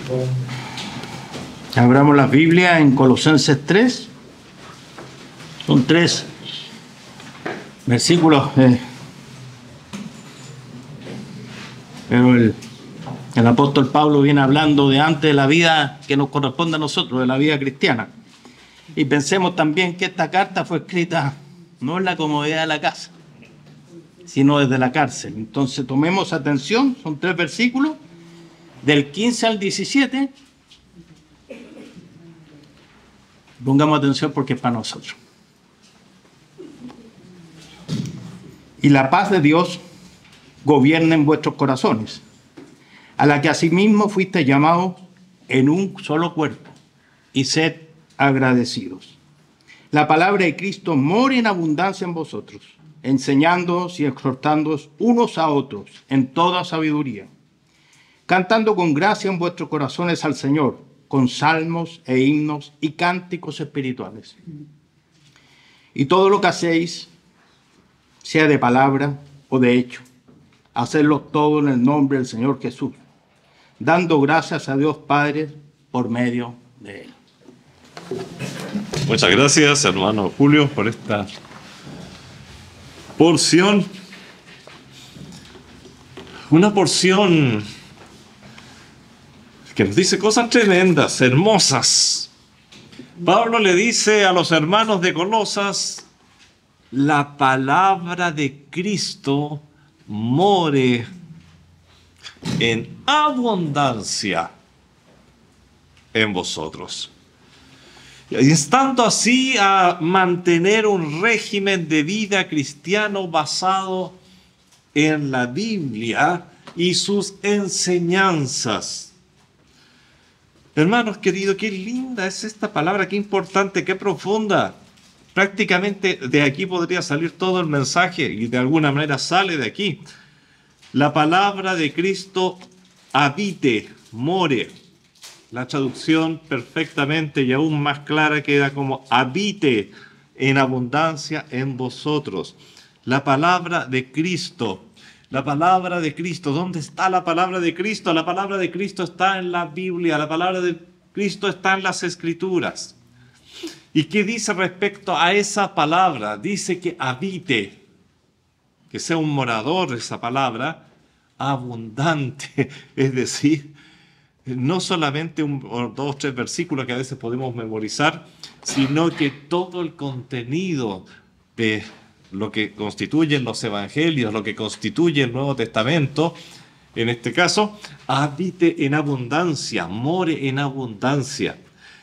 Abramos la Biblia en Colosenses 3. Son 3 versículos, pero el apóstol Pablo viene hablando de antes de la vida que nos corresponde a nosotros, de la vida cristiana. Y pensemos también que esta carta fue escrita no en la comodidad de la casa, sino desde la cárcel. Entonces tomemos atención, son 3 versículos, del 15 al 17. Pongamos atención porque es para nosotros. Y la paz de Dios gobierna en vuestros corazones, a la que asimismo fuiste llamados en un solo cuerpo, y sed agradecidos. La palabra de Cristo more en abundancia en vosotros, enseñándoos y exhortándoos unos a otros en toda sabiduría, cantando con gracia en vuestros corazones al Señor, con salmos e himnos y cánticos espirituales. Y todo lo que hacéis, sea de palabra o de hecho, hacedlo todo en el nombre del Señor Jesús, dando gracias a Dios Padre por medio de Él. Muchas gracias, hermano Julio, por esta porción. Una porción que nos dice cosas tremendas, hermosas. Pablo le dice a los hermanos de Colosas: la palabra de Cristo more en abundancia en vosotros. Y estando así a mantener un régimen de vida cristiano basado en la Biblia y sus enseñanzas. Hermanos queridos, qué linda es esta palabra, qué importante, qué profunda. Prácticamente de aquí podría salir todo el mensaje y de alguna manera sale de aquí. La palabra de Cristo habite, more. La traducción perfectamente y aún más clara queda como habite en abundancia en vosotros. La palabra de Cristo. La palabra de Cristo. ¿Dónde está la palabra de Cristo? La palabra de Cristo está en la Biblia. La palabra de Cristo está en las Escrituras. ¿Y qué dice respecto a esa palabra? Dice que habite, que sea un morador esa palabra, abundante. Es decir, no solamente 1, 2, 3 versículos que a veces podemos memorizar, sino que todo el contenido de lo que constituyen los evangelios, lo que constituye el Nuevo Testamento, en este caso, habite en abundancia, more en abundancia.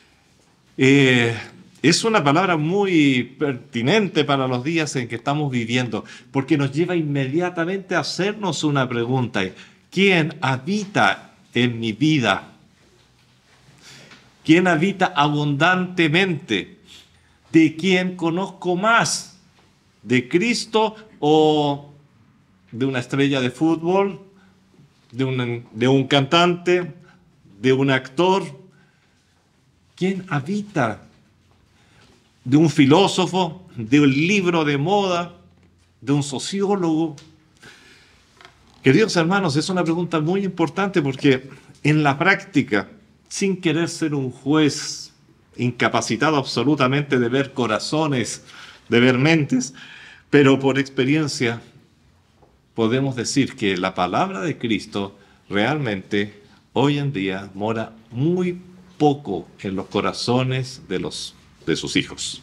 Es una palabra muy pertinente para los días en que estamos viviendo, porque nos lleva inmediatamente a hacernos una pregunta: ¿quién habita en mi vida? ¿Quién habita abundantemente? ¿De quién conozco más? ¿De Cristo o de una estrella de fútbol? ¿De un cantante? ¿De un actor? ¿Quién habita? ¿De un filósofo? ¿De un libro de moda? ¿De un sociólogo? Queridos hermanos, es una pregunta muy importante porque en la práctica, sin querer ser un juez incapacitado absolutamente de ver corazones, de ver mentes, pero por experiencia podemos decir que la palabra de Cristo realmente hoy en día mora muy poco en los corazones de sus hijos.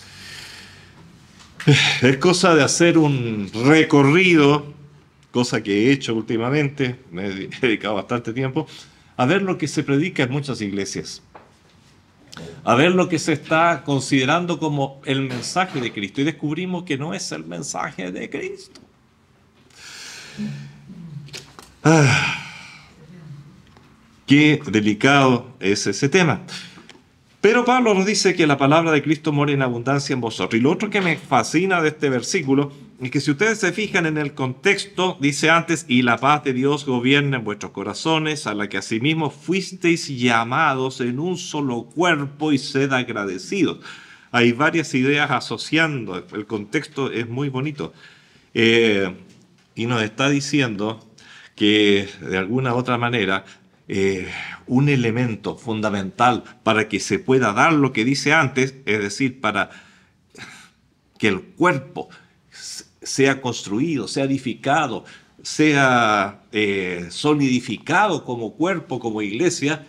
Es cosa de hacer un recorrido, cosa que he hecho últimamente, me he dedicado bastante tiempo, a ver lo que se predica en muchas iglesias, a ver lo que se está considerando como el mensaje de Cristo, y descubrimos que no es el mensaje de Cristo. Qué delicado es ese tema. Pero Pablo nos dice que la palabra de Cristo mora en abundancia en vosotros. Y lo otro que me fascina de este versículo es que si ustedes se fijan en el contexto, dice antes: y la paz de Dios gobierna en vuestros corazones, a la que asimismo fuisteis llamados en un solo cuerpo, y sed agradecidos. Hay varias ideas asociando, el contexto es muy bonito. Y nos está diciendo que de alguna u otra manera un elemento fundamental para que se pueda dar lo que dice antes, es decir, para que el cuerpo sea construido, sea edificado, sea solidificado como cuerpo, como iglesia.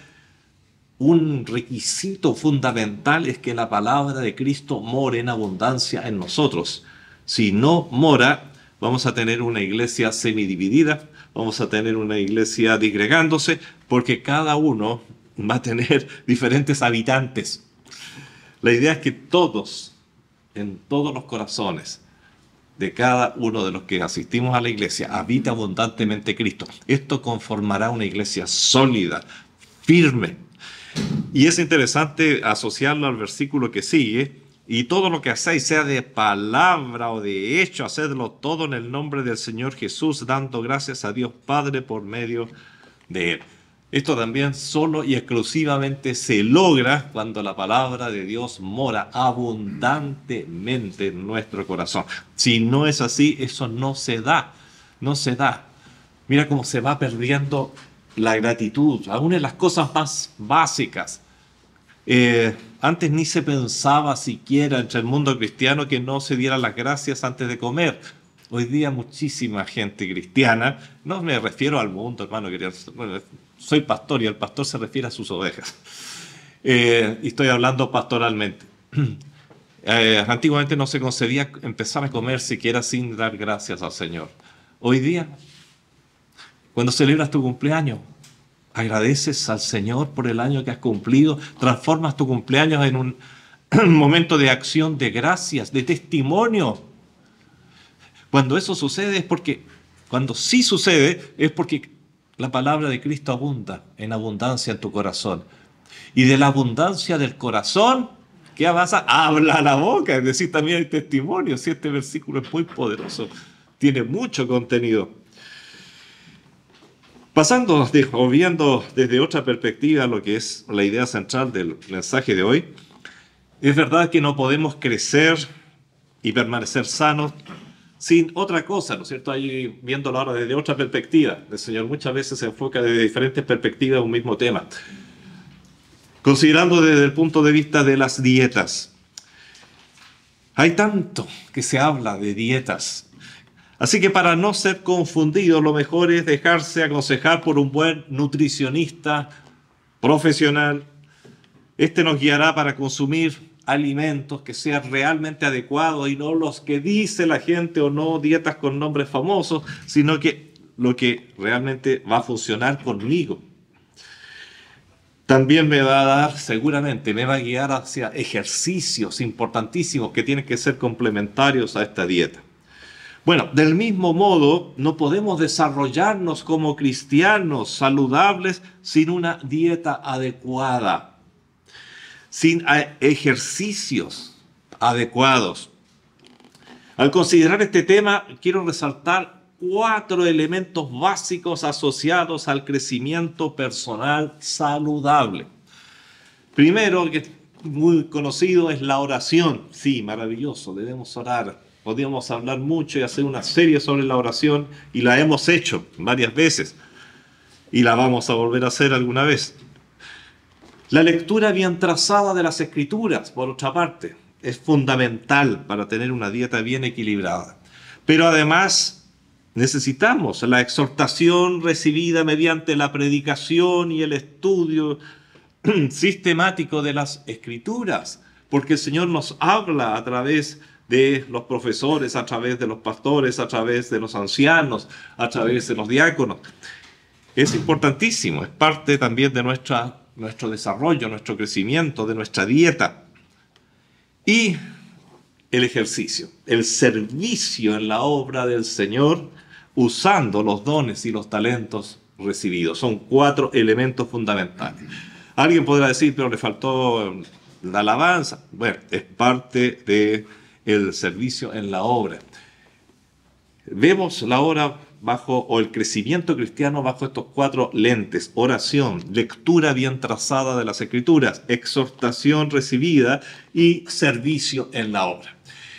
Un requisito fundamental es que la palabra de Cristo more en abundancia en nosotros. Si no mora, vamos a tener una iglesia semidividida, vamos a tener una iglesia disgregándose, porque cada uno va a tener diferentes habitantes. La idea es que todos, en todos los corazones de cada uno de los que asistimos a la iglesia, habita abundantemente Cristo. Esto conformará una iglesia sólida, firme. Y es interesante asociarlo al versículo que sigue: y todo lo que hacéis, sea de palabra o de hecho, hacedlo todo en el nombre del Señor Jesús, dando gracias a Dios Padre por medio de Él. Esto también solo y exclusivamente se logra cuando la palabra de Dios mora abundantemente en nuestro corazón. Si no es así, eso no se da, no se da. Mira cómo se va perdiendo la gratitud, aún en las cosas más básicas. Antes ni se pensaba siquiera entre el mundo cristiano que no se dieran las gracias antes de comer. Hoy día muchísima gente cristiana, no me refiero al mundo, hermano, bueno, soy pastor y el pastor se refiere a sus ovejas. Y estoy hablando pastoralmente. Antiguamente no se concebía empezar a comer siquiera sin dar gracias al Señor. Hoy día, cuando celebras tu cumpleaños, agradeces al Señor por el año que has cumplido, transformas tu cumpleaños en un momento de acción de gracias, de testimonio. Cuando eso sucede es porque, cuando sí sucede, es porque la palabra de Cristo abunda en abundancia en tu corazón. Y de la abundancia del corazón, ¿qué pasa? Habla la boca, es decir, también hay testimonio. Si este versículo es muy poderoso, tiene mucho contenido. Pasando o viendo desde otra perspectiva lo que es la idea central del mensaje de hoy, es verdad que no podemos crecer y permanecer sanos sin otra cosa, ¿no es cierto? Ahí viéndolo ahora desde otra perspectiva. El Señor muchas veces se enfoca desde diferentes perspectivas un mismo tema. Considerando desde el punto de vista de las dietas. Hay tanto que se habla de dietas. Así que para no ser confundido, lo mejor es dejarse aconsejar por un buen nutricionista profesional. Este nos guiará para consumir alimentos que sean realmente adecuados y no los que dice la gente, o no dietas con nombres famosos, sino que lo que realmente va a funcionar conmigo. También me va a dar, seguramente, me va a guiar hacia ejercicios importantísimos que tienen que ser complementarios a esta dieta. Bueno, del mismo modo, no podemos desarrollarnos como cristianos saludables sin una dieta adecuada, sin ejercicios adecuados. Al considerar este tema, quiero resaltar 4 elementos básicos asociados al crecimiento personal saludable. Primero, que es muy conocido, es la oración. Sí, maravilloso, debemos orar. Podríamos hablar mucho y hacer una serie sobre la oración, y la hemos hecho varias veces y la vamos a volver a hacer alguna vez. La lectura bien trazada de las Escrituras, por otra parte, es fundamental para tener una dieta bien equilibrada. Pero además necesitamos la exhortación recibida mediante la predicación y el estudio sistemático de las Escrituras, porque el Señor nos habla a través de los profesores, a través de los pastores, a través de los ancianos, a través de los diáconos. Es importantísimo, es parte también de nuestro desarrollo, nuestro crecimiento, de nuestra dieta. Y el ejercicio, el servicio en la obra del Señor, usando los dones y los talentos recibidos. Son 4 elementos fundamentales. Alguien podrá decir, pero le faltó la alabanza. Bueno, es parte del servicio en la obra. Vemos la obra o el crecimiento cristiano bajo estos 4 lentes: oración, lectura bien trazada de las Escrituras, exhortación recibida y servicio en la obra.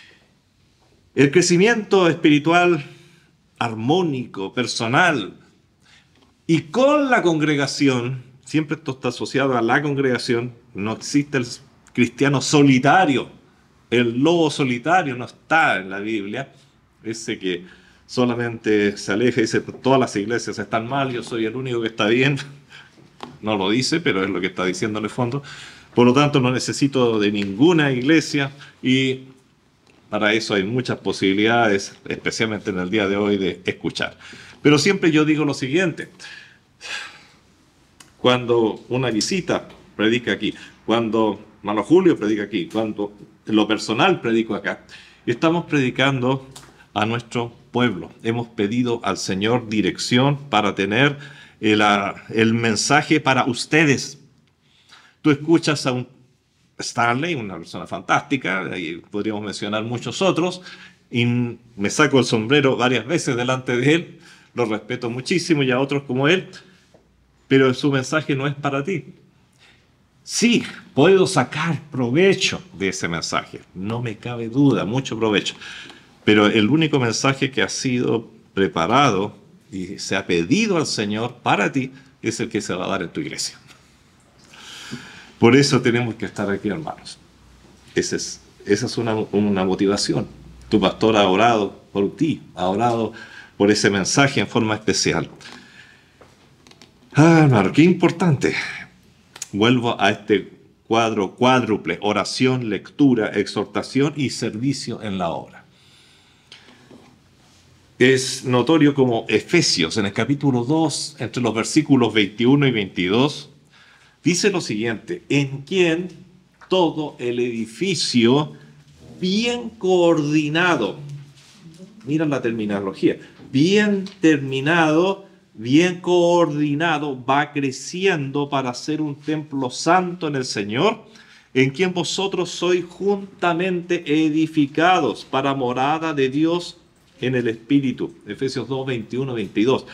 El crecimiento espiritual armónico, personal, y con la congregación, siempre esto está asociado a la congregación, no existe el cristiano solitario, el lobo solitario no está en la Biblia, ese que solamente se aleja y dice todas las iglesias están mal, yo soy el único que está bien, no lo dice, pero es lo que está diciendo en el fondo. Por lo tanto, no necesito de ninguna iglesia y para eso hay muchas posibilidades, especialmente en el día de hoy, de escuchar. Pero siempre yo digo lo siguiente, cuando una visita predica aquí, cuando Mano Julio predica aquí, cuando en lo personal predico acá, estamos predicando a nuestro pueblo. Hemos pedido al Señor dirección para tener el mensaje para ustedes. Tú escuchas a un Stanley, una persona fantástica, y podríamos mencionar muchos otros, y me saco el sombrero varias veces delante de él, lo respeto muchísimo y a otros como él, pero su mensaje no es para ti. Sí, puedo sacar provecho de ese mensaje, no me cabe duda, mucho provecho, pero el único mensaje que ha sido preparado y se ha pedido al Señor para ti es el que se va a dar en tu iglesia. Por eso tenemos que estar aquí, hermanos. Esa es una motivación. Tu pastor ha orado por ti, ha orado por ese mensaje en forma especial. Hermano, qué importante. Vuelvo a este cuadro cuádruple: oración, lectura, exhortación y servicio en la obra. Es notorio como Efesios, en el capítulo 2, entre los versículos 21 y 22, dice lo siguiente: en quien todo el edificio bien coordinado, mira la terminología, bien terminado, bien coordinado, va creciendo para ser un templo santo en el Señor, en quien vosotros sois juntamente edificados para morada de Dios en el Espíritu. Efesios 2, 21, 22.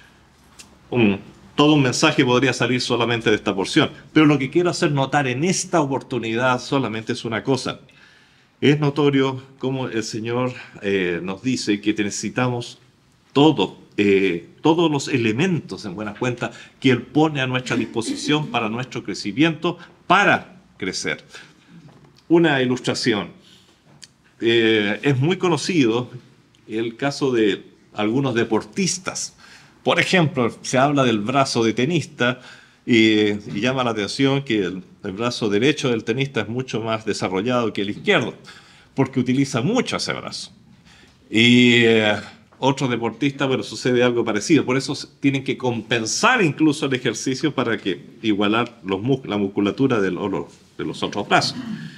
Todo un mensaje podría salir solamente de esta porción, pero lo que quiero hacer notar en esta oportunidad solamente es una cosa. Es notorio cómo el Señor nos dice que necesitamos todos los elementos, en buena cuenta, que Él pone a nuestra disposición para nuestro crecimiento, para crecer. Una ilustración. Es muy conocido el caso de algunos deportistas. Por ejemplo, se habla del brazo de tenista y llama la atención que el brazo derecho del tenista es mucho más desarrollado que el izquierdo, porque utiliza mucho ese brazo. Y otros deportistas, bueno, sucede algo parecido. Por eso tienen que compensar incluso el ejercicio para que igualar la musculatura de los otros brazos.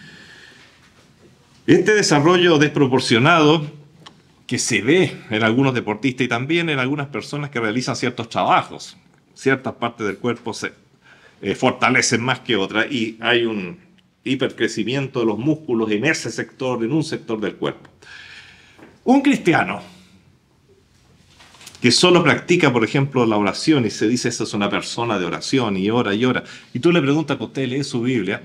Este desarrollo desproporcionado que se ve en algunos deportistas y también en algunas personas que realizan ciertos trabajos, ciertas partes del cuerpo se fortalecen más que otras y hay un hipercrecimiento de los músculos en ese sector, en un sector del cuerpo. Un cristiano que solo practica, por ejemplo, la oración y se dice esa es una persona de oración y ora, y tú le preguntas que usted lee su Biblia,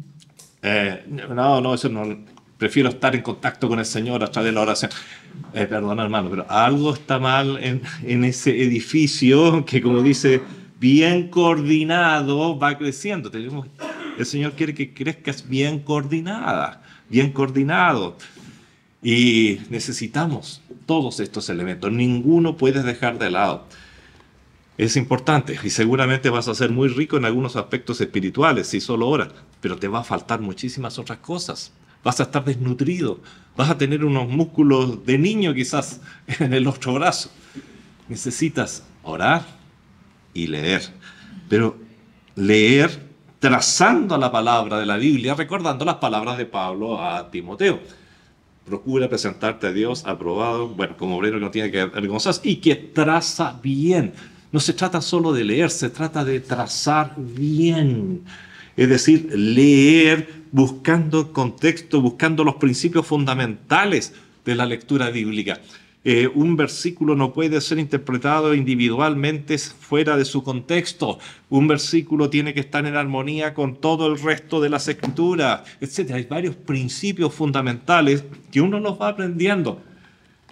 no, eso no, prefiero estar en contacto con el Señor a través de la oración. Perdona, hermano, pero algo está mal en ese edificio que, como dice, bien coordinado va creciendo. El Señor quiere que crezcas bien coordinada, bien coordinado. Y necesitamos todos estos elementos. Ninguno puedes dejar de lado. Es importante y seguramente vas a ser muy rico en algunos aspectos espirituales si solo oras, pero te va a faltar muchísimas otras cosas. Vas a estar desnutrido, vas a tener unos músculos de niño quizás en el otro brazo. Necesitas orar y leer, pero leer trazando la palabra de la Biblia, recordando las palabras de Pablo a Timoteo. Procura presentarte a Dios aprobado, bueno, como obrero que no tiene que avergonzarse y que traza bien. No se trata solo de leer, se trata de trazar bien. Es decir, leer buscando el contexto, buscando los principios fundamentales de la lectura bíblica. Un versículo no puede ser interpretado individualmente fuera de su contexto. Un versículo tiene que estar en armonía con todo el resto de las escrituras, etc. Hay varios principios fundamentales que uno los va aprendiendo.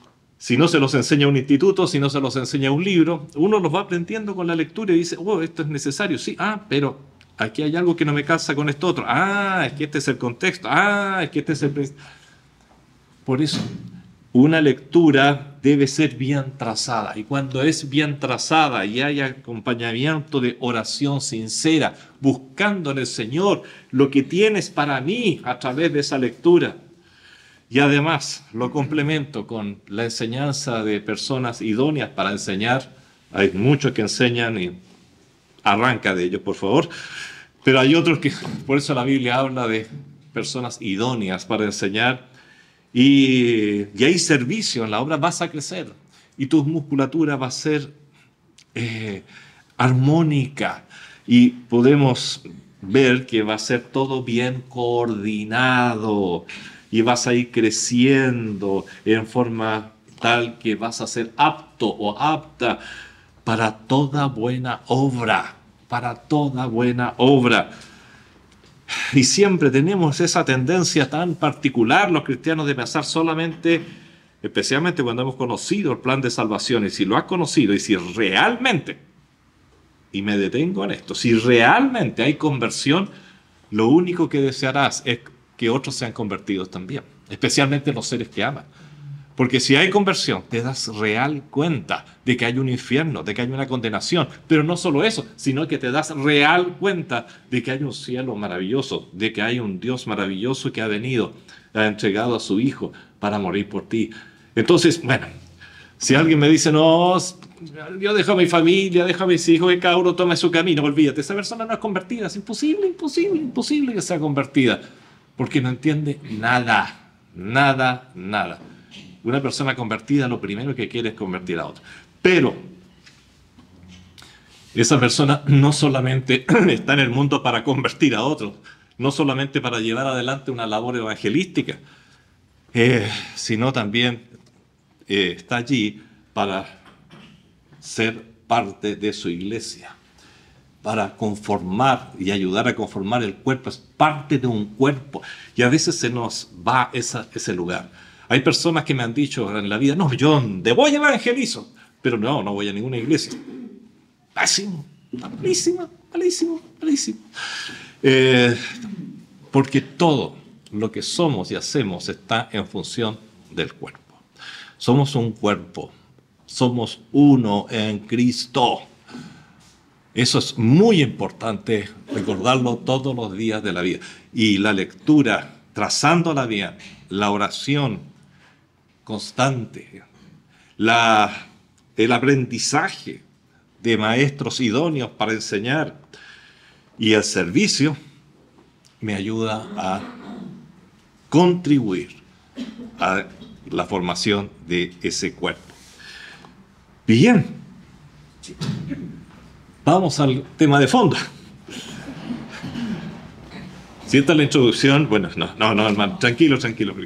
Si no se los enseña un instituto, si no se los enseña un libro, uno los va aprendiendo con la lectura y dice, oh, esto es necesario, sí, pero aquí hay algo que no me casa con esto otro. Es que este es el contexto. Es que este es el... Por eso, una lectura debe ser bien trazada. Y cuando es bien trazada y hay acompañamiento de oración sincera, buscando en el Señor lo que tienes para mí a través de esa lectura, y además lo complemento con la enseñanza de personas idóneas para enseñar. Hay muchos que enseñan y arranca de ellos, por favor. Pero hay otros que, por eso la Biblia habla de personas idóneas para enseñar. Y hay servicio en la obra, vas a crecer. Y tu musculatura va a ser armónica. Y podemos ver que va a ser todo bien coordinado. Y vas a ir creciendo en forma tal que vas a ser apto o apta para toda buena obra. Para toda buena obra. Y siempre tenemos esa tendencia tan particular, los cristianos, de pensar solamente, especialmente cuando hemos conocido el plan de salvación, y si lo has conocido, y si realmente, y me detengo en esto, si realmente hay conversión, lo único que desearás es que otros sean convertidos también, especialmente los seres que aman. Porque si hay conversión, te das real cuenta de que hay un infierno, de que hay una condenación. Pero no solo eso, sino que te das real cuenta de que hay un cielo maravilloso, de que hay un Dios maravilloso que ha venido, ha entregado a su Hijo para morir por ti. Entonces, bueno, si alguien me dice, no, yo dejo a mi familia, dejo a mis hijos, que cada uno tome su camino, olvídate, esa persona no es convertida, es imposible que sea convertida, porque no entiende nada. Una persona convertida lo primero que quiere es convertir a otra. Pero esa persona no solamente está en el mundo para convertir a otros, no solamente para llevar adelante una labor evangelística, sino también está allí para ser parte de su iglesia, para conformar y ayudar a conformar el cuerpo. Es parte de un cuerpo y a veces se nos va ese lugar. Hay personas que me han dicho en la vida, no, yo ¿dónde voy evangelizo? Pero no voy a ninguna iglesia. Malísimo. Porque todo lo que somos y hacemos está en función del cuerpo. Somos un cuerpo, somos uno en Cristo. Eso es muy importante recordarlo todos los días de la vida. Y la lectura, trazándola bien, la oración constante, el aprendizaje de maestros idóneos para enseñar y el servicio me ayuda a contribuir a la formación de ese cuerpo. Bien, vamos al tema de fondo. Si esta es la introducción, bueno, no, hermano, tranquilo.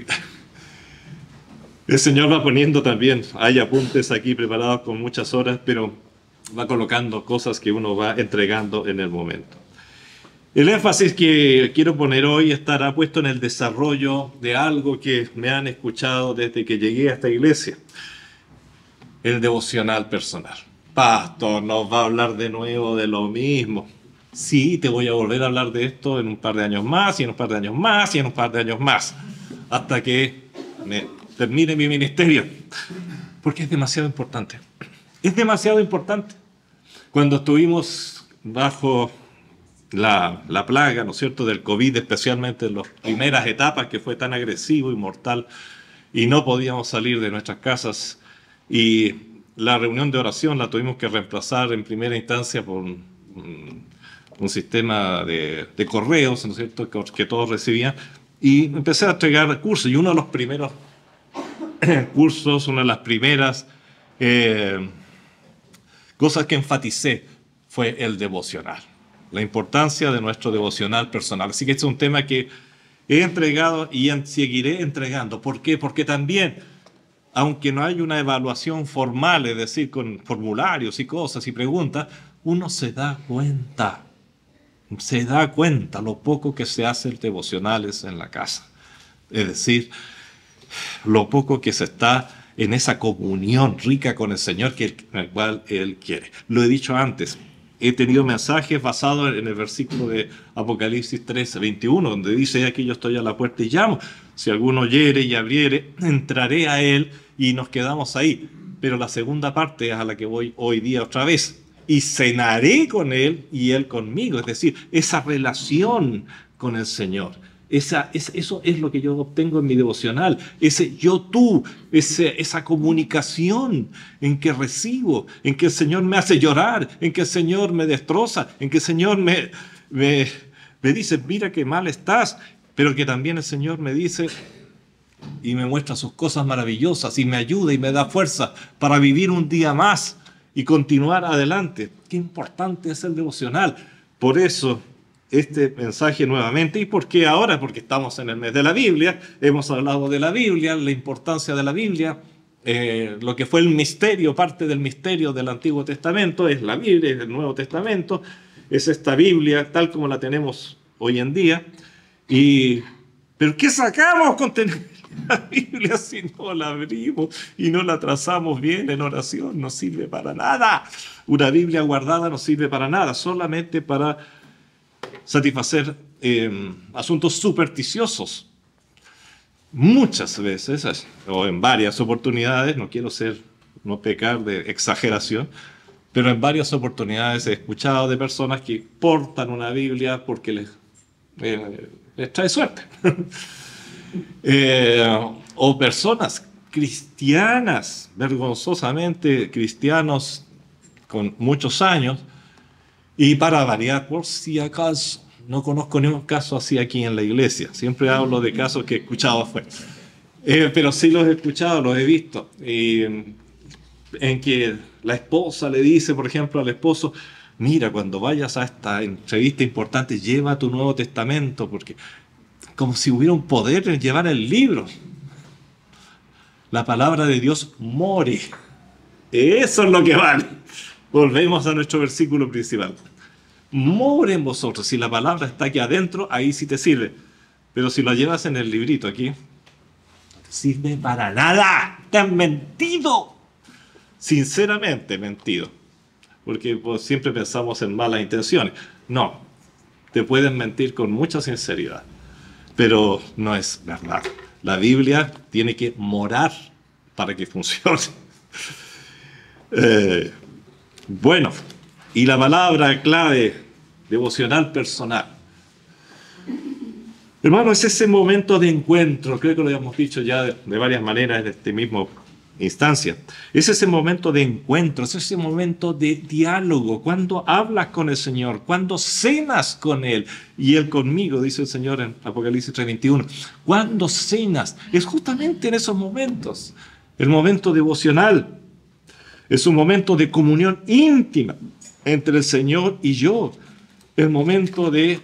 El Señor va poniendo también, hay apuntes aquí preparados con muchas horas, pero va colocando cosas que uno va entregando en el momento. El énfasis que quiero poner hoy estará puesto en el desarrollo de algo que me han escuchado desde que llegué a esta iglesia. El devocional personal. Pastor, nos va a hablar de nuevo de lo mismo. Sí, te voy a volver a hablar de esto en un par de años más, y en un par de años más, y en un par de años más, hasta que termine mi ministerio. Porque es demasiado importante. Es demasiado importante. Cuando estuvimos bajo la plaga, ¿no es cierto?, del COVID, especialmente en las primeras etapas, que fue tan agresivo y mortal, y no podíamos salir de nuestras casas, y la reunión de oración la tuvimos que reemplazar en primera instancia por un sistema de correos, ¿no es cierto?, que todos recibían, y empecé a entregar cursos, y uno de los primeros cursos, una de las primeras cosas que enfaticé fue el devocional, la importancia de nuestro devocional personal. Así que este es un tema que he entregado y seguiré entregando. ¿Por qué? Porque también, aunque no hay una evaluación formal, es decir, con formularios y cosas y preguntas, uno se da cuenta lo poco que se hace el devocionales en la casa. Es decir, lo poco que se está en esa comunión rica con el Señor en el cual Él quiere. Lo he dicho antes, he tenido mensajes basados en el versículo de Apocalipsis 13:21, donde dice: aquí yo estoy a la puerta y llamo. Si alguno oyere y abriere, entraré a Él, y nos quedamos ahí. Pero la segunda parte es a la que voy hoy día otra vez. Y cenaré con Él y Él conmigo. Es decir, esa relación con el Señor. Eso es lo que yo obtengo en mi devocional. Ese yo-tú, esa comunicación en que recibo, en que el Señor me hace llorar, en que el Señor me destroza, en que el Señor me dice: mira qué mal estás, pero que también el Señor me dice y me muestra sus cosas maravillosas y me ayuda y me da fuerza para vivir un día más y continuar adelante. Qué importante es el devocional. Por eso este mensaje nuevamente. ¿Y por qué ahora? Porque estamos en el mes de la Biblia, hemos hablado de la Biblia, la importancia de la Biblia, lo que fue el misterio, parte del misterio del Antiguo Testamento, es la Biblia, es el Nuevo Testamento, es esta Biblia tal como la tenemos hoy en día. ¿Pero qué sacamos con tener la Biblia si no la abrimos y no la trazamos bien en oración? No sirve para nada. Una Biblia guardada no sirve para nada, solamente para satisfacer asuntos supersticiosos. Muchas veces, o en varias oportunidades, no quiero no pecar de exageración, pero en varias oportunidades he escuchado de personas que portan una Biblia porque les trae suerte. O personas cristianas, vergonzosamente cristianos con muchos años, y para variar, por si acaso, no conozco ningún caso así aquí en la iglesia. Siempre hablo de casos que he escuchado afuera. Pero sí los he escuchado, los he visto. En que la esposa le dice, por ejemplo, al esposo: mira, cuando vayas a esta entrevista importante, lleva tu Nuevo Testamento, porque como si hubiera un poder en llevar el libro. La palabra de Dios more. Eso es lo que vale. Volvemos a nuestro versículo principal. More en vosotros. Si la palabra está aquí adentro, ahí sí te sirve. Pero si la llevas en el librito aquí, no te sirve para nada. Te han mentido. Sinceramente mentido. Porque pues, siempre pensamos en malas intenciones. No, te pueden mentir con mucha sinceridad. Pero no es verdad. La Biblia tiene que morar para que funcione. Bueno, y la palabra clave, devocional personal. Hermano, es ese momento de encuentro, creo que lo habíamos dicho ya de varias maneras en este mismo instancia. Es ese momento de encuentro, es ese momento de diálogo, cuando hablas con el Señor, cuando cenas con Él, y Él conmigo, dice el Señor en Apocalipsis 3:21. Cuando cenas, es justamente en esos momentos, el momento devocional. Es un momento de comunión íntima entre el Señor y yo. El momento de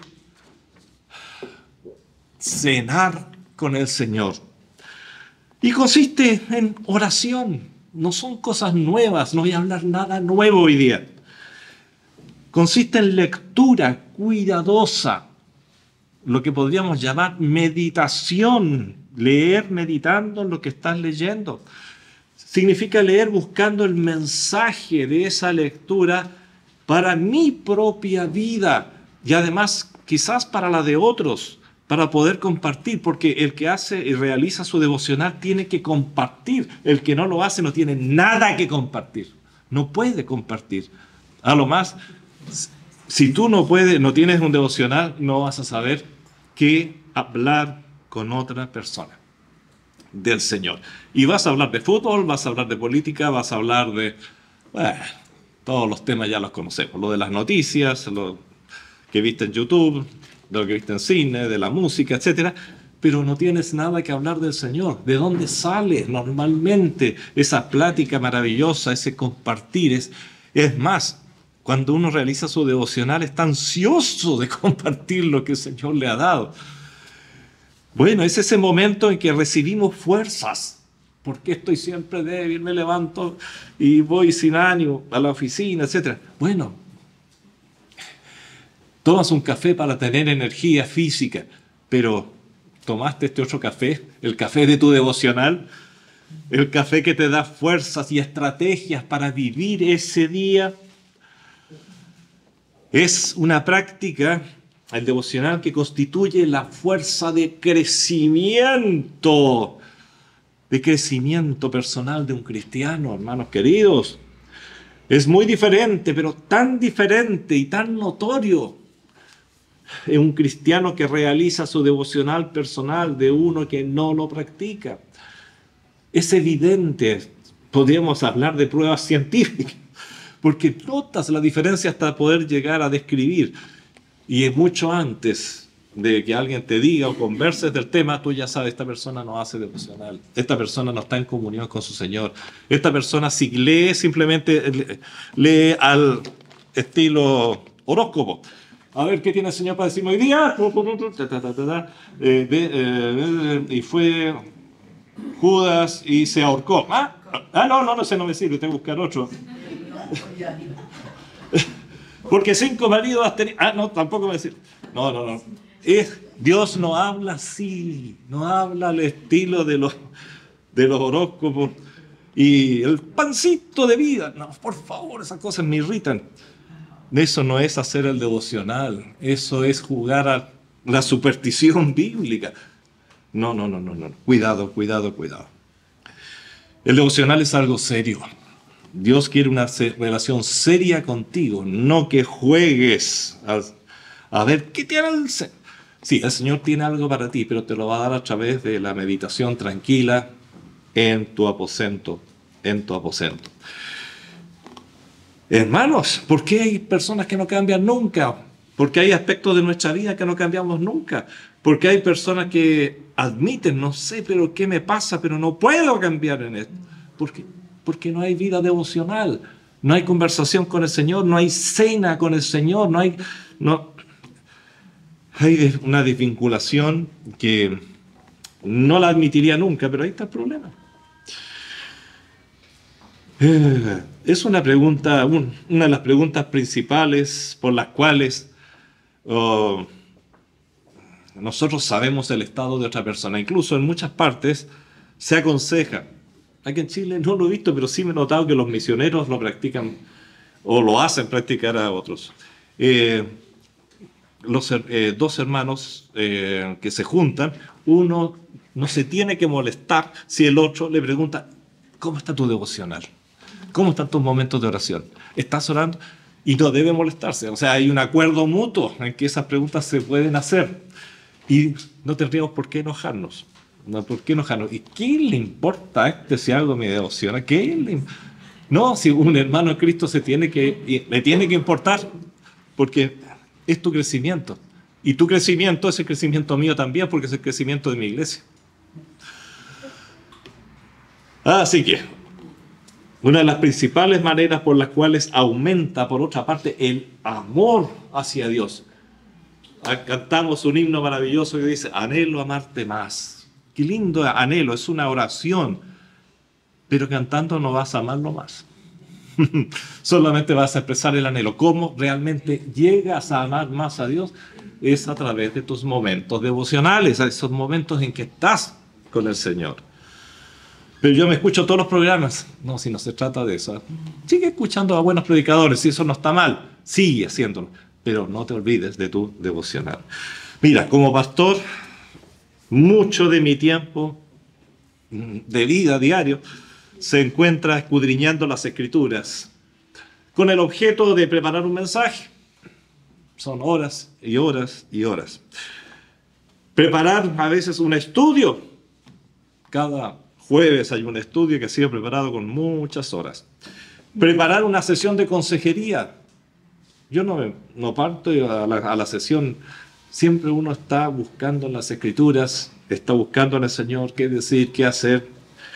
cenar con el Señor. Y consiste en oración. No son cosas nuevas. No voy a hablar nada nuevo hoy día. Consiste en lectura cuidadosa. Lo que podríamos llamar meditación. Leer meditando en lo que estás leyendo. Significa leer buscando el mensaje de esa lectura para mi propia vida y además quizás para la de otros, para poder compartir, porque el que hace y realiza su devocional tiene que compartir. El que no lo hace no tiene nada que compartir, no puede compartir. A lo más, si tú no tienes un devocional, no vas a saber qué hablar con otra persona del Señor. Y vas a hablar de fútbol, vas a hablar de política, vas a hablar de... todos los temas ya los conocemos. Lo de las noticias, lo que viste en YouTube, de lo que viste en cine, de la música, etc. Pero no tienes nada que hablar del Señor. ¿De dónde sale normalmente esa plática maravillosa, ese compartir? Es más, cuando uno realiza su devocional está ansioso de compartir lo que el Señor le ha dado. Bueno, es ese momento en que recibimos fuerzas. ¿Por qué estoy siempre débil? Me levanto y voy sin ánimo a la oficina, etc. Bueno, tomas un café para tener energía física, pero tomaste este otro café, el café de tu devocional. el café que te da fuerzas y estrategias para vivir ese día. Es una práctica, el devocional, que constituye la fuerza de crecimiento personal de un cristiano, hermanos queridos. Es muy diferente, pero tan diferente y tan notorio en un cristiano que realiza su devocional personal de uno que no lo practica. Es evidente, podríamos hablar de pruebas científicas, porque notas la diferencia hasta poder llegar a describir. Y es mucho antes de que alguien te diga o converses del tema, tú ya sabes, esta persona no hace devocional, esta persona no está en comunión con su Señor, esta persona si lee, simplemente lee al estilo horóscopo. A ver, ¿qué tiene el Señor para decirme hoy día? Y fue Judas y se ahorcó. No, ese no me sirve, tengo que buscar otro. Porque 5 maridos has tenido. No, tampoco me sirve. No. Dios no habla así, no habla al estilo de los horóscopos y el pancito de vida. No, por favor, esas cosas me irritan. Eso no es hacer el devocional, eso es jugar a la superstición bíblica. No. Cuidado. El devocional es algo serio. Dios quiere una relación seria contigo, no que juegues a ver qué tiene el Señor. Sí, el Señor tiene algo para ti, pero te lo va a dar a través de la meditación tranquila en tu aposento. Hermanos, ¿por qué hay personas que no cambian nunca? ¿Por qué hay aspectos de nuestra vida que no cambiamos nunca? ¿Por qué hay personas que admiten, no sé, pero qué me pasa, pero no puedo cambiar en esto? Porque no hay vida devocional, no hay conversación con el Señor, no hay cena con el Señor, hay una desvinculación que no la admitiría nunca, pero ahí está el problema. Es una pregunta, una de las preguntas principales por las cuales nosotros sabemos el estado de otra persona. Incluso en muchas partes se aconseja. Aquí en Chile no lo he visto, pero sí me he notado que los misioneros lo practican o lo hacen practicar a otros. Dos hermanos que se juntan, uno no se tiene que molestar si el otro le pregunta, ¿cómo está tu devocional? ¿Cómo están tus momentos de oración? ¿Estás orando? Y no debe molestarse. O sea, hay un acuerdo mutuo en que esas preguntas se pueden hacer. Y no tendríamos por qué enojarnos. ¿Y qué le importa a este si algo me devociona? No, si un hermano en Cristo le tiene que importar, porque es tu crecimiento. Y tu crecimiento es el crecimiento mío también, porque es el crecimiento de mi iglesia. Así que, una de las principales maneras por las cuales aumenta, por otra parte, el amor hacia Dios. Cantamos un himno maravilloso que dice, anhelo amarte más. Qué lindo anhelo, es una oración. Pero cantando no vas a amarlo más. Solamente vas a expresar el anhelo. ¿Cómo realmente llegas a amar más a Dios? Es a través de tus momentos devocionales, a esos momentos en que estás con el Señor. Pero yo me escucho todos los programas. No, si no se trata de eso. Sigue escuchando a buenos predicadores, si eso no está mal, sigue haciéndolo. Pero no te olvides de tu devocional. Mira, como pastor, mucho de mi tiempo de vida diario se encuentra escudriñando las Escrituras con el objeto de preparar un mensaje. Son horas y horas y horas. Preparar a veces un estudio. Cada jueves hay un estudio que ha sido preparado con muchas horas. Preparar una sesión de consejería. Yo no parto a la sesión. Siempre uno está buscando en las Escrituras, está buscando en el Señor qué decir, qué hacer.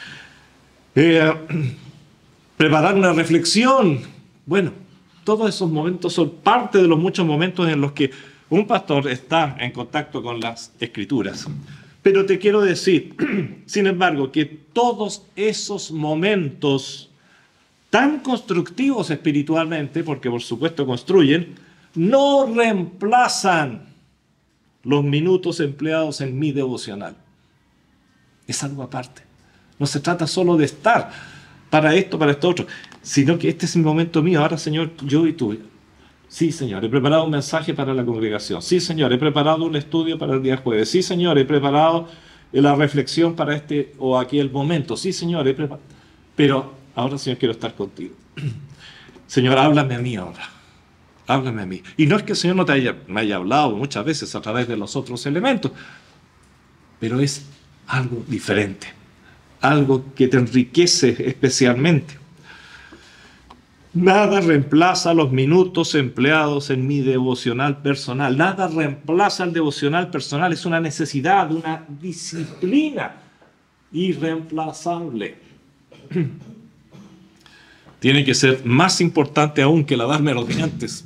Preparar una reflexión. Bueno, todos esos momentos son parte de los muchos momentos en los que un pastor está en contacto con las Escrituras. Pero te quiero decir, sin embargo, que todos esos momentos tan constructivos espiritualmente, porque por supuesto construyen, no reemplazan los minutos empleados en mi devocional. Es algo aparte. No se trata solo de estar para esto, para esto otro, sino que este es el momento mío. Ahora, Señor, yo y tú. Sí, Señor, he preparado un mensaje para la congregación. Sí, Señor, he preparado un estudio para el día jueves. Sí, Señor, he preparado la reflexión para este o aquel momento. Sí, Señor, he preparado. Pero ahora, Señor, quiero estar contigo. Señor, háblame a mí ahora. Háblame a mí. Y no es que el Señor no me haya hablado muchas veces a través de los otros elementos, pero es algo diferente, algo que te enriquece especialmente. Nada reemplaza los minutos empleados en mi devocional personal. Nada reemplaza el devocional personal. Es una necesidad, una disciplina irreemplazable. Tiene que ser más importante aún que lavarme los dientes.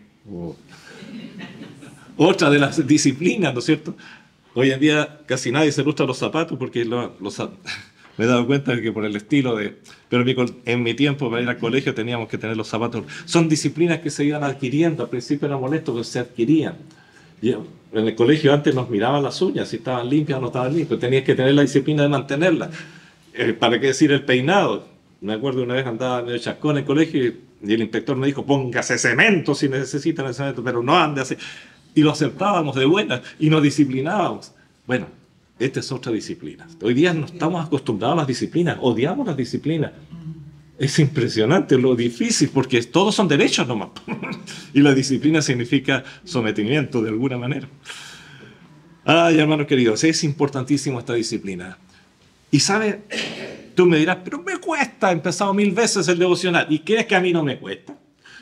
Otra de las disciplinas, ¿no es cierto? Hoy en día casi nadie se lustra los zapatos porque me he dado cuenta de que por el estilo de... Pero en mi tiempo para ir al colegio teníamos que tener los zapatos. Son disciplinas que se iban adquiriendo. Al principio era molesto, pero se adquirían. Y en el colegio antes nos miraban las uñas, si estaban limpias o no estaban limpias. Tenías que tener la disciplina de mantenerlas. ¿Para qué decir el peinado? Me acuerdo una vez andaba medio chascón en el colegio y el inspector me dijo, póngase cemento si necesitan el cemento, pero no ande así. Y lo aceptábamos de buena y nos disciplinábamos. Bueno, esta es otra disciplina. Hoy día no estamos acostumbrados a las disciplinas, odiamos las disciplinas. Es impresionante lo difícil, porque todos son derechos nomás. Y la disciplina significa sometimiento de alguna manera. Ay, hermanos queridos, es importantísimo esta disciplina. Y sabe, tú me dirás, pero me cuesta, he empezado 1000 veces el devocional. ¿Y crees que a mí no me cuesta?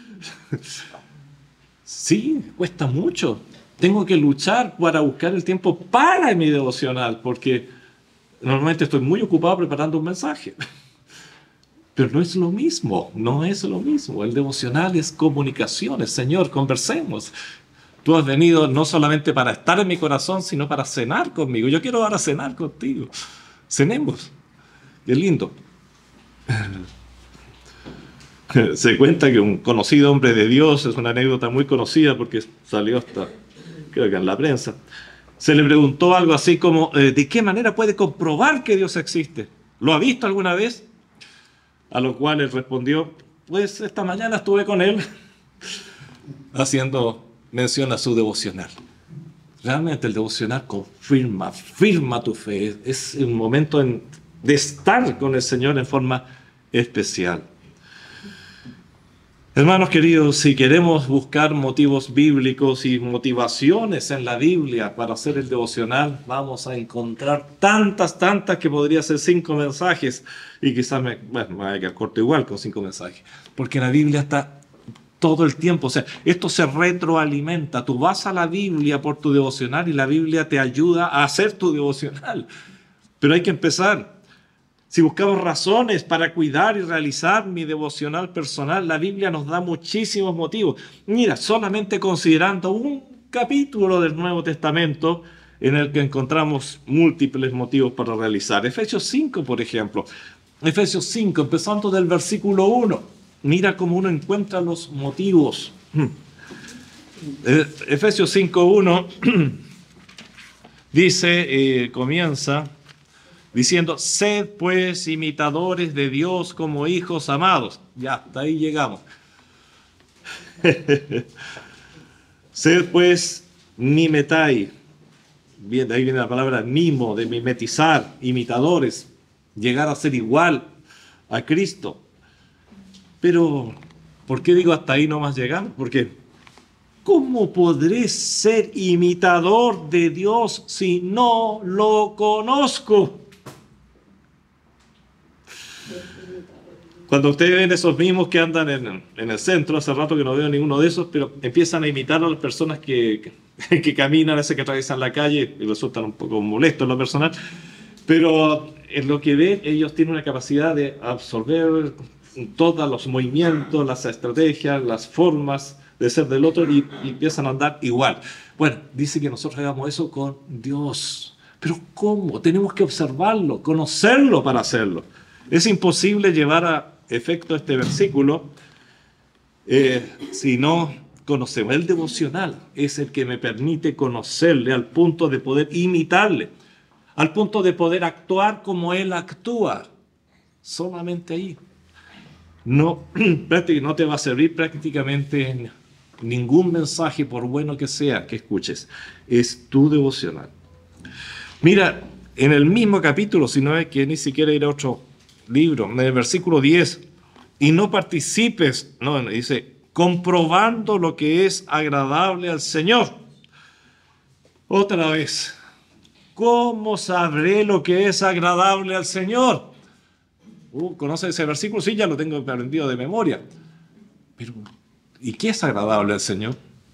Sí, cuesta mucho. Tengo que luchar para buscar el tiempo para mi devocional, porque normalmente estoy muy ocupado preparando un mensaje. Pero no es lo mismo, no es lo mismo. El devocional es comunicaciones. Señor, conversemos. Tú has venido no solamente para estar en mi corazón, sino para cenar conmigo. Yo quiero ahora cenar contigo. Cenemos. Qué lindo. Se cuenta que un conocido hombre de Dios, es una anécdota muy conocida porque salió hasta, creo que en la prensa, se le preguntó algo así como, ¿de qué manera puede comprobar que Dios existe? ¿Lo ha visto alguna vez? A lo cual él respondió, pues esta mañana estuve con él haciendo mención a su devocional. Realmente el devocional firma tu fe. Es un momento de estar con el Señor en forma especial. Hermanos queridos, si queremos buscar motivos bíblicos y motivaciones en la Biblia para hacer el devocional, vamos a encontrar tantas que podría ser 5 mensajes. Y quizás me voy a quedar corto igual con 5 mensajes. Porque la Biblia está todo el tiempo. O sea, esto se retroalimenta. Tú vas a la Biblia por tu devocional y la Biblia te ayuda a hacer tu devocional. Pero hay que empezar. Si buscamos razones para cuidar y realizar mi devocional personal, la Biblia nos da muchísimos motivos. Mira, solamente considerando un capítulo del Nuevo Testamento en el que encontramos múltiples motivos para realizar. Efesios 5, por ejemplo. Efesios 5, empezando del versículo 1. Mira cómo uno encuentra los motivos. Efesios 5:1 dice, comienza diciendo, sed pues imitadores de Dios como hijos amados. Ya, hasta ahí llegamos. Sed pues mimetai. Bien, de ahí viene la palabra mimo, de mimetizar, imitadores, llegar a ser igual a Cristo. Pero, ¿por qué digo hasta ahí nomás llegamos? Porque, ¿cómo podré ser imitador de Dios si no lo conozco? Cuando ustedes ven esos mismos que andan en el centro, hace rato que no veo ninguno de esos, pero empiezan a imitar a las personas que caminan, que atraviesan la calle y resultan un poco molestos en lo personal, pero en lo que ven, ellos tienen una capacidad de absorber todos los movimientos, las estrategias, las formas de ser del otro y empiezan a andar igual. Bueno, dice que nosotros hagamos eso con Dios. Pero ¿cómo? Tenemos que observarlo, conocerlo para hacerlo. Es imposible llevar a efecto este versículo si no conocemos. El devocional es el que me permite conocerle al punto de poder imitarle. al punto de poder actuar como Él actúa. Solamente ahí. No, no te va a servir prácticamente ningún mensaje, por bueno que sea, que escuches. Es tu devocional. Mira, en el mismo capítulo, si no es que ni siquiera ir a otro libro, en el versículo 10, y no participes, no, dice, comprobando lo que es agradable al Señor. Otra vez, ¿cómo sabré lo que es agradable al Señor? ¿Conoces ese versículo? Sí, ya lo tengo aprendido de memoria. Pero, ¿y qué es agradable al Señor?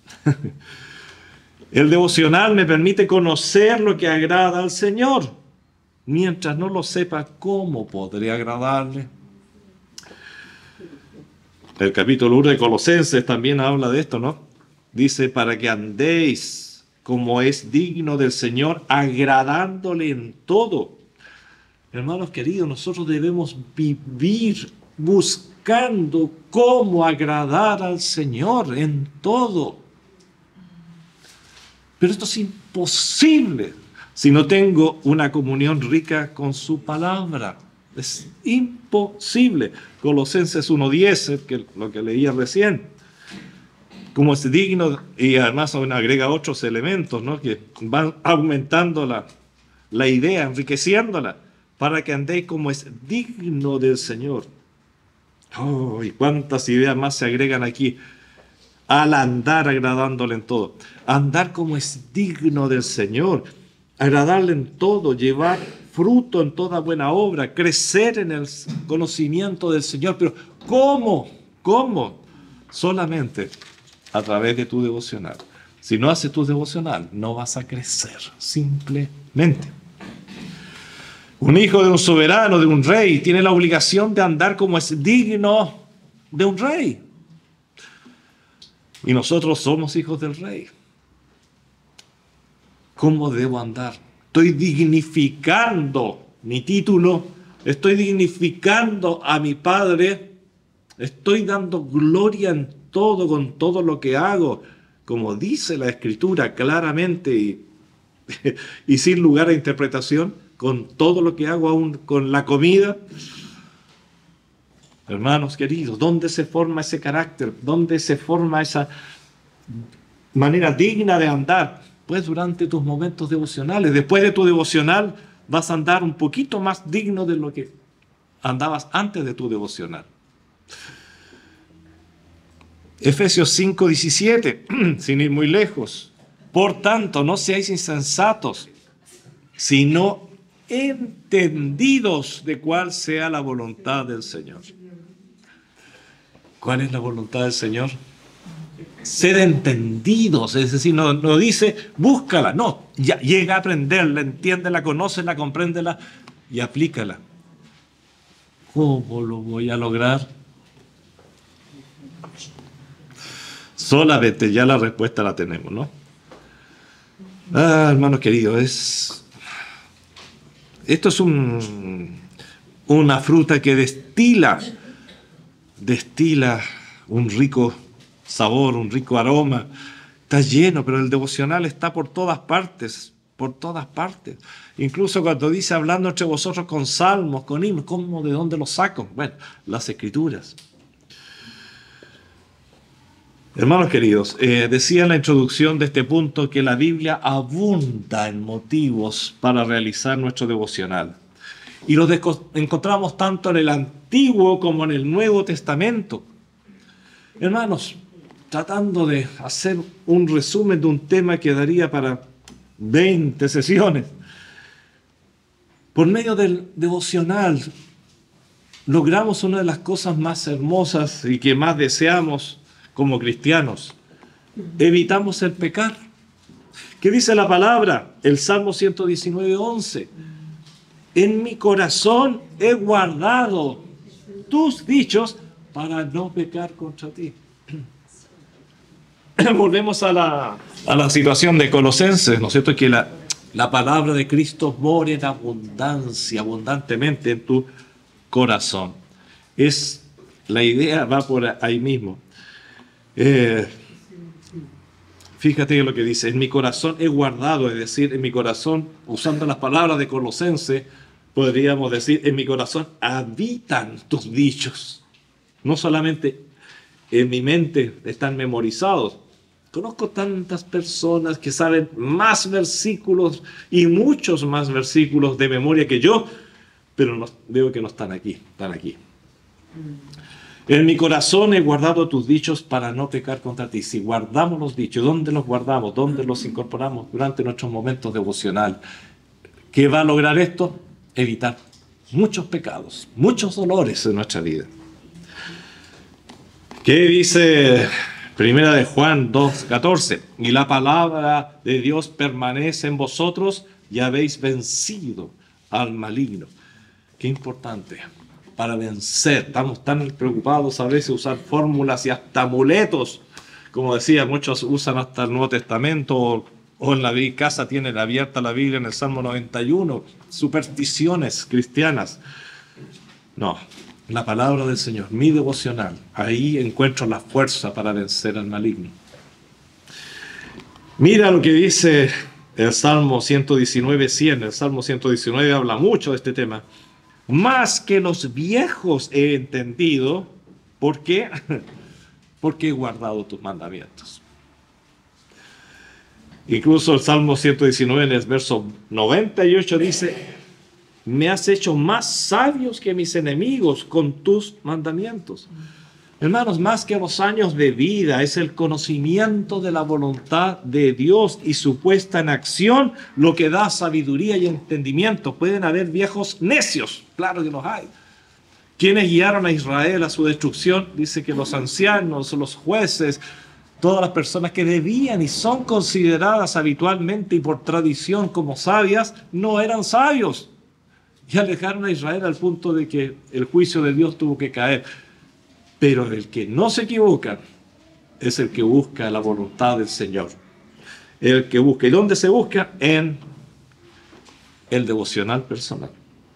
El devocional me permite conocer lo que agrada al Señor. Mientras no lo sepa, ¿cómo podré agradarle? El capítulo 1 de Colosenses también habla de esto, ¿no? Dice, para que andéis como es digno del Señor, agradándole en todo. Hermanos queridos, nosotros debemos vivir buscando cómo agradar al Señor en todo. Pero esto es imposible si no tengo una comunión rica con su palabra. Es imposible. Colosenses 1:10, lo que leía recién. Como es digno, y además agrega otros elementos, ¿no?, que van aumentando la idea, enriqueciéndola, para que andéis como es digno del Señor. Oh, y cuántas ideas más se agregan aquí. Al andar agradándole en todo. Andar como es digno del Señor. Agradarle en todo, llevar fruto en toda buena obra, crecer en el conocimiento del Señor. Pero ¿cómo? ¿Cómo? Solamente a través de tu devocional. Si no haces tu devocional, no vas a crecer, simplemente. Un hijo de un soberano, de un rey, tiene la obligación de andar como es digno de un rey. Y nosotros somos hijos del rey. ¿Cómo debo andar? Estoy dignificando mi título, estoy dignificando a mi padre, estoy dando gloria en todo, con todo lo que hago, como dice la Escritura claramente y sin lugar a interpretación, con todo lo que hago, aún con la comida. Hermanos queridos, ¿dónde se forma ese carácter? ¿Dónde se forma esa manera digna de andar? Pues durante tus momentos devocionales. Después de tu devocional vas a andar un poquito más digno de lo que andabas antes de tu devocional. Efesios 5:17, sin ir muy lejos. Por tanto, no seáis insensatos, sino entendidos de cuál sea la voluntad del Señor. ¿Cuál es la voluntad del Señor? Sed entendidos, es decir, no dice búscala, no, ya llega a aprenderla, entiéndela, conócela, compréndela y aplícala. ¿Cómo lo voy a lograr? Solamente ya la respuesta la tenemos, ¿no? Hermanos queridos, esto es una fruta que destila un rico sabor, un rico aroma. Está lleno, pero el devocional está por todas partes, por todas partes. Incluso cuando dice hablando entre vosotros con salmos, con himnos, ¿cómo, de dónde los saco? Bueno, las Escrituras. Hermanos queridos, decía en la introducción de este punto que la Biblia abunda en motivos para realizar nuestro devocional. Y los encontramos tanto en el Antiguo como en el Nuevo Testamento. Hermanos, tratando de hacer un resumen de un tema que daría para 20 sesiones. Por medio del devocional logramos una de las cosas más hermosas y que más deseamos como cristianos. Evitamos el pecar. ¿Qué dice la palabra? El Salmo 119:11. En mi corazón he guardado tus dichos para no pecar contra ti. Volvemos a la situación de Colosenses, ¿no es cierto? Que la palabra de Cristo mora en abundancia, abundantemente en tu corazón. La idea va por ahí mismo. Fíjate lo que dice, en mi corazón he guardado, es decir, en mi corazón, usando las palabras de Colosenses, podríamos decir, en mi corazón habitan tus dichos. No solamente en mi mente están memorizados. Conozco tantas personas que saben más versículos y muchos más versículos de memoria que yo, pero no, veo que no están aquí, están aquí. En mi corazón he guardado tus dichos para no pecar contra ti. Si guardamos los dichos, ¿dónde los guardamos? ¿Dónde los incorporamos? Durante nuestros momentos devocionales. ¿Qué va a lograr esto? Evitar muchos pecados, muchos dolores en nuestra vida. ¿Qué dice Primera de Juan 2:14? Y la palabra de Dios permanece en vosotros y habéis vencido al maligno. Qué importante. Para vencer, estamos tan preocupados a veces de usar fórmulas y hasta amuletos. Como decía, muchos usan hasta el Nuevo Testamento o en la casa tienen abierta la Biblia en el Salmo 91. Supersticiones cristianas. No. La palabra del Señor, mi devocional, ahí encuentro la fuerza para vencer al maligno. Mira lo que dice el Salmo 119:100. El Salmo 119 habla mucho de este tema. Más que los viejos he entendido. ¿Por qué? Porque he guardado tus mandamientos. Incluso el Salmo 119 en el verso 98 dice: me has hecho más sabios que mis enemigos con tus mandamientos. Hermanos, más que los años de vida, es el conocimiento de la voluntad de Dios y su puesta en acción lo que da sabiduría y entendimiento. Pueden haber viejos necios, claro que los hay. ¿Quiénes guiaron a Israel a su destrucción? Dice que los ancianos, los jueces, todas las personas que debían y son consideradas habitualmente y por tradición como sabias, no eran sabios. Y alejaron a Israel al punto de que el juicio de Dios tuvo que caer. Pero el que no se equivoca es el que busca la voluntad del Señor. El que busca. ¿Y dónde se busca? En el devocional personal.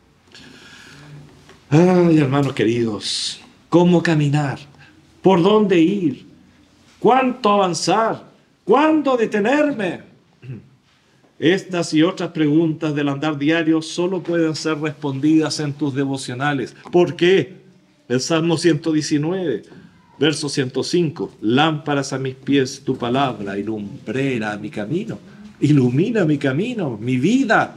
Ay, hermanos queridos, ¿cómo caminar? ¿Por dónde ir? ¿Cuánto avanzar? ¿Cuándo detenerme? Estas y otras preguntas del andar diario solo pueden ser respondidas en tus devocionales. ¿Por qué? El Salmo 119, verso 105. Lámparas a mis pies tu palabra y lumbrera a mi camino. Ilumina mi camino, mi vida.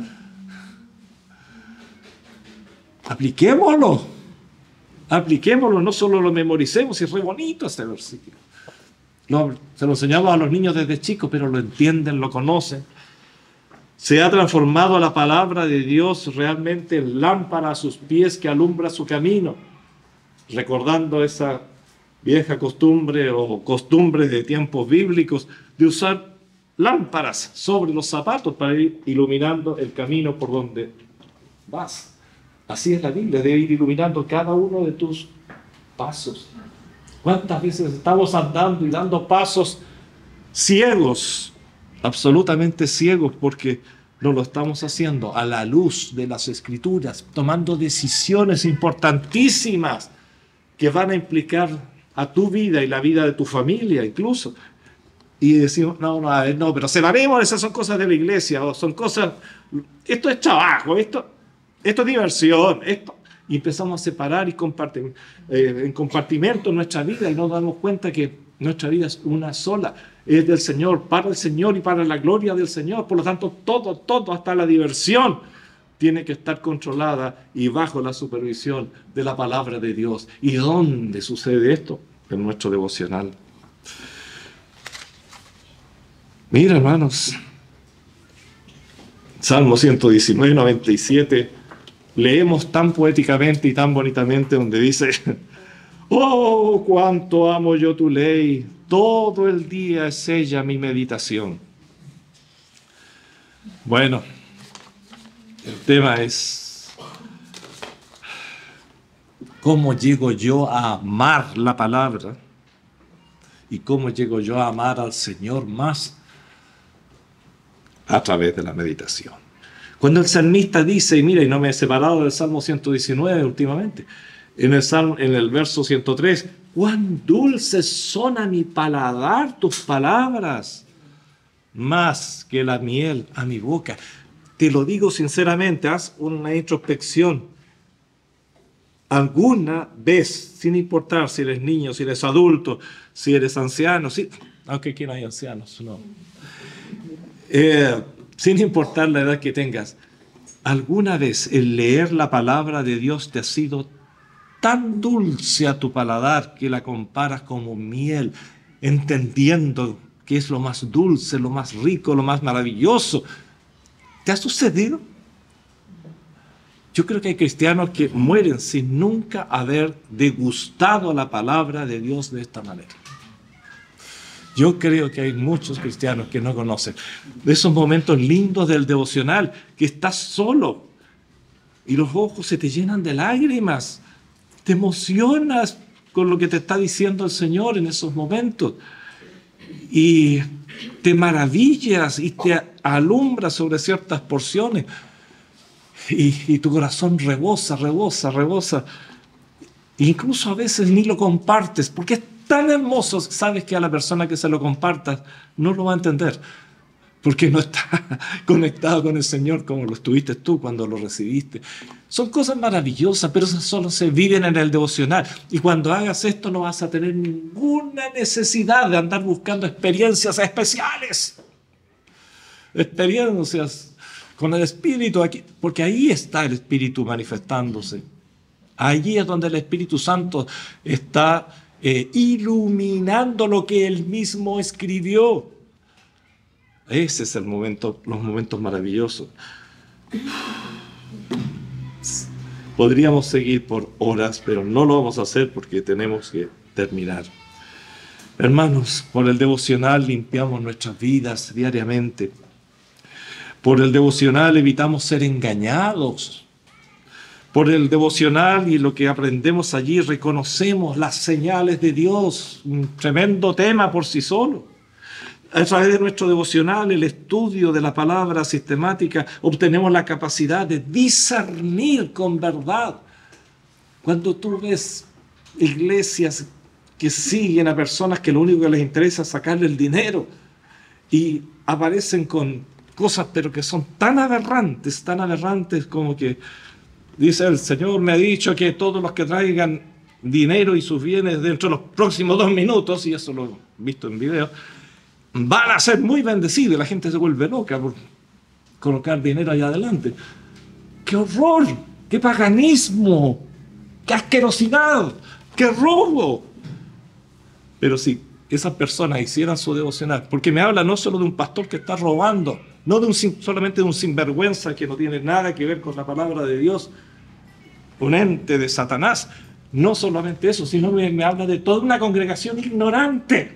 Apliquémoslo. Apliquémoslo, no solo lo memoricemos. Es re bonito este versículo. Se lo enseñamos a los niños desde chicos, pero lo entienden, lo conocen. Se ha transformado la palabra de Dios realmente en lámpara a sus pies que alumbra su camino, recordando esa vieja costumbre o costumbre de tiempos bíblicos de usar lámparas sobre los zapatos para ir iluminando el camino por donde vas. Así es la Biblia, debe ir iluminando cada uno de tus pasos. ¿Cuántas veces estamos andando y dando pasos ciegos? Absolutamente ciegos, porque no lo estamos haciendo a la luz de las Escrituras, tomando decisiones importantísimas que van a implicar a tu vida y la vida de tu familia incluso. Y decimos, no, pero separemos, esas son cosas de la iglesia, o son cosas, esto es trabajo, esto es diversión, y empezamos a separar y en compartimentos nuestra vida y nos damos cuenta que nuestra vida es una sola, es del Señor, para el Señor y para la gloria del Señor. Por lo tanto, todo, hasta la diversión, tiene que estar controlada y bajo la supervisión de la palabra de Dios. ¿Y dónde sucede esto? En nuestro devocional. Mira, hermanos, Salmo 119, 97, leemos tan poéticamente y tan bonitamente donde dice: oh, cuánto amo yo tu ley, todo el día es ella mi meditación. Bueno, el tema es cómo llego yo a amar la palabra y cómo llego yo a amar al Señor más a través de la meditación. Cuando el salmista dice, y mira, y no me he separado del Salmo 119 últimamente, en el verso 103, cuán dulces son a mi paladar tus palabras, más que la miel a mi boca. Te lo digo sinceramente, haz una introspección. Alguna vez, sin importar si eres niño, si eres adulto, si eres anciano, aunque aquí no hay ancianos, no. Sin importar la edad que tengas, ¿alguna vez el leer la palabra de Dios te ha sido tan dulce a tu paladar que la comparas como miel, entendiendo que es lo más dulce, lo más rico, lo más maravilloso? ¿Te ha sucedido? Yo creo que hay cristianos que mueren sin nunca haber degustado la palabra de Dios de esta manera. Yo creo que hay muchos cristianos que no conocen de esos momentos lindos del devocional, que estás solo y los ojos se te llenan de lágrimas. Te emocionas con lo que te está diciendo el Señor en esos momentos. Y te maravillas y te alumbras sobre ciertas porciones. Y tu corazón rebosa. Incluso a veces ni lo compartes, porque es tan hermoso. Sabes que a la persona que se lo compartas no lo va a entender, porque no está conectado con el Señor como lo estuviste tú cuando lo recibiste. Son cosas maravillosas, pero esas solo se viven en el devocional. Y cuando hagas esto no vas a tener ninguna necesidad de andar buscando experiencias especiales. Experiencias con el Espíritu aquí, porque ahí está el Espíritu manifestándose. Allí es donde el Espíritu Santo está iluminando lo que Él mismo escribió. Ese es el momento, los momentos maravillosos. Podríamos seguir por horas, pero no lo vamos a hacer porque tenemos que terminar. Hermanos, por el devocional limpiamos nuestras vidas diariamente. Por el devocional evitamos ser engañados. Por el devocional y lo que aprendemos allí reconocemos las señales de Dios. Un tremendo tema por sí solo. A través de nuestro devocional, el estudio de la palabra sistemática, obtenemos la capacidad de discernir con verdad. Cuando tú ves iglesias que siguen a personas que lo único que les interesa es sacarle el dinero y aparecen con cosas pero que son tan aberrantes como que dice: el Señor me ha dicho que todos los que traigan dinero y sus bienes dentro de los próximos 2 minutos, y eso lo he visto en video, van a ser muy bendecidos. Y la gente se vuelve loca por colocar dinero allá adelante. ¡Qué horror! ¡Qué paganismo! ¡Qué asquerosidad! ¡Qué robo! Pero si esas personas hicieran su devocional, porque me habla no solo de un pastor que está robando, no de solamente de un sinvergüenza que no tiene nada que ver con la palabra de Dios, un ente de Satanás, no solamente eso, sino me habla de toda una congregación ignorante.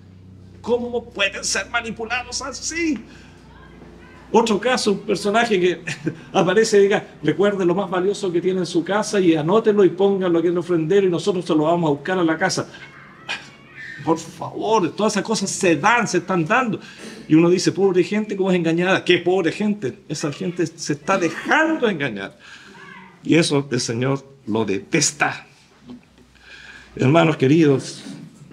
¿Cómo pueden ser manipulados así? Otro caso, un personaje que aparece y diga: recuerde lo más valioso que tiene en su casa y anótelo y póngalo aquí en el ofrendero y nosotros se lo vamos a buscar a la casa. Por favor, todas esas cosas se están dando. Y uno dice: pobre gente, ¿cómo es engañada? ¿Qué pobre gente? Esa gente se está dejando engañar. Y eso el Señor lo detesta. Hermanos queridos,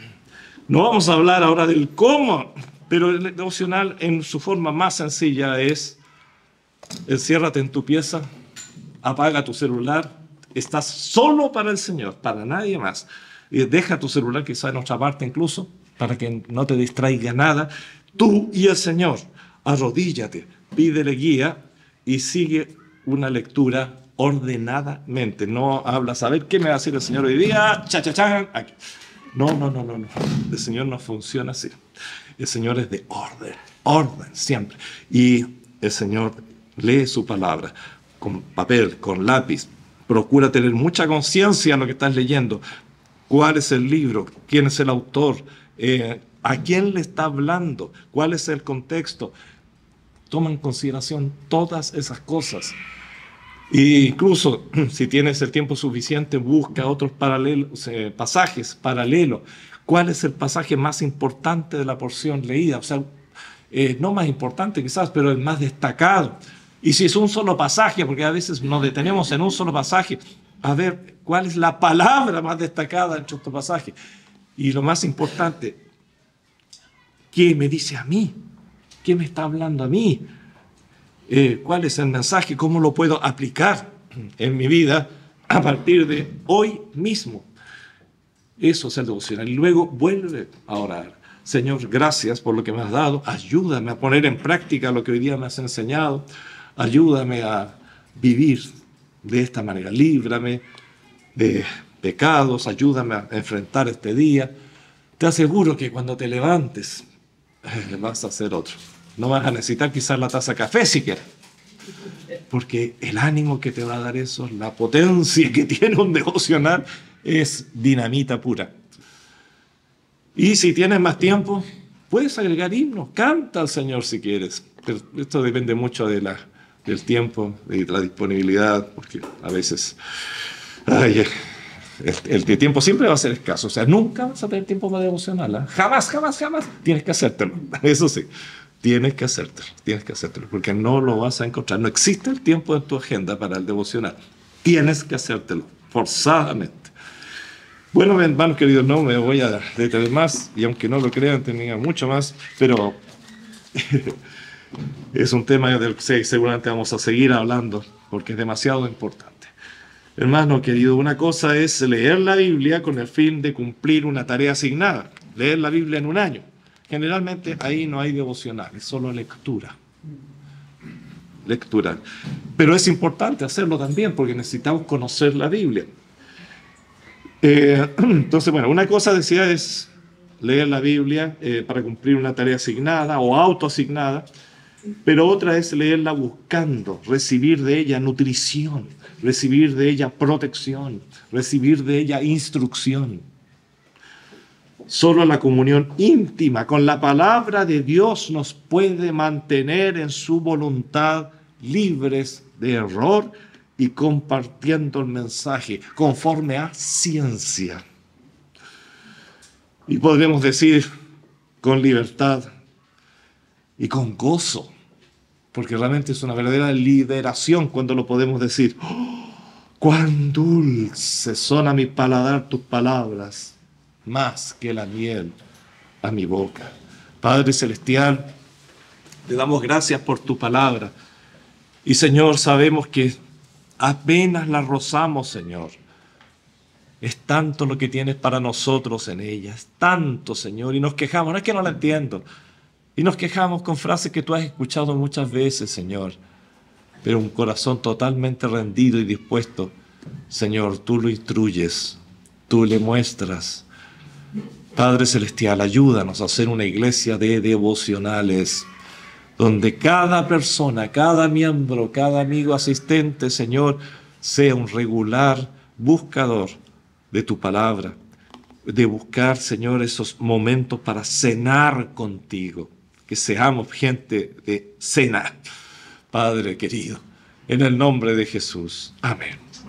no vamos a hablar ahora del cómo, pero el devocional en su forma más sencilla es: enciérrate en tu pieza, apaga tu celular, estás solo para el Señor, para nadie más. Y deja tu celular quizá en otra parte incluso, para que no te distraiga nada. Tú y el Señor, arrodíllate, pídele guía y sigue una lectura ordenadamente. No hablas: a ver qué me va a decir el Señor hoy día, aquí. No. El Señor no funciona así. El Señor es de orden siempre. Y el Señor lee su palabra con papel, con lápiz. Procura tener mucha conciencia en lo que estás leyendo. ¿Cuál es el libro? ¿Quién es el autor? ¿A quién le está hablando? ¿Cuál es el contexto? Toma en consideración todas esas cosas. E incluso, si tienes el tiempo suficiente, busca otros pasajes paralelos. ¿Cuál es el pasaje más importante de la porción leída? O sea, no más importante quizás, pero el más destacado. Y si es un solo pasaje, porque a veces nos detenemos en un solo pasaje, a ver cuál es la palabra más destacada entre estos pasajes. Y lo más importante, ¿qué me dice a mí? ¿Qué me está hablando a mí? ¿Cuál es el mensaje? ¿Cómo lo puedo aplicar en mi vida a partir de hoy mismo? Eso es el devocional. Y luego vuelve a orar. Señor, gracias por lo que me has dado. Ayúdame a poner en práctica lo que hoy día me has enseñado. Ayúdame a vivir de esta manera. Líbrame de pecados. Ayúdame a enfrentar este día. Te aseguro que cuando te levantes vas a hacer otro. No vas a necesitar quizás la taza de café siquiera. Porque el ánimo que te va a dar eso, la potencia que tiene un devocional, es dinamita pura. Y si tienes más tiempo, puedes agregar himnos. Canta al Señor si quieres. Pero esto depende mucho del tiempo, de la disponibilidad, porque a veces el tiempo siempre va a ser escaso. O sea, nunca vas a tener tiempo para devocional. ¿Eh? Jamás, jamás, jamás. Tienes que hacértelo. Eso sí. Tienes que hacértelo, porque no lo vas a encontrar. No existe el tiempo en tu agenda para el devocional. Tienes que hacértelo, forzadamente. Bueno, hermanos queridos, no me voy a detener más, y aunque no lo crean, tenía mucho más, pero es un tema del que seguramente vamos a seguir hablando, porque es demasiado importante. Hermano querido, una cosa es leer la Biblia con el fin de cumplir una tarea asignada, leer la Biblia en un año. Generalmente ahí no hay devocional, es solo lectura. Pero es importante hacerlo también porque necesitamos conocer la Biblia. Entonces, bueno, una cosa decía es leer la Biblia para cumplir una tarea asignada o autoasignada, pero otra es leerla buscando, recibir de ella nutrición, recibir de ella protección, recibir de ella instrucción. Solo la comunión íntima con la palabra de Dios nos puede mantener en su voluntad libres de error y compartiendo el mensaje conforme a ciencia. Y podremos decir con libertad y con gozo, porque realmente es una verdadera liberación cuando lo podemos decir. ¡Oh, cuán dulces son a mi paladar tus palabras! Más que la miel a mi boca. Padre Celestial, te damos gracias por tu palabra. Y Señor, sabemos que apenas la rozamos, Señor. Es tanto lo que tienes para nosotros en ella. Es tanto, Señor. Y nos quejamos, no es que no la entiendo. Y nos quejamos con frases que tú has escuchado muchas veces, Señor. Pero un corazón totalmente rendido y dispuesto, Señor, tú lo instruyes, tú le muestras. Padre Celestial, ayúdanos a hacer una iglesia de devocionales, donde cada persona, cada miembro, cada amigo asistente, Señor, sea un regular buscador de tu palabra, de buscar, Señor, esos momentos para cenar contigo, que seamos gente de cena, Padre querido, en el nombre de Jesús. Amén.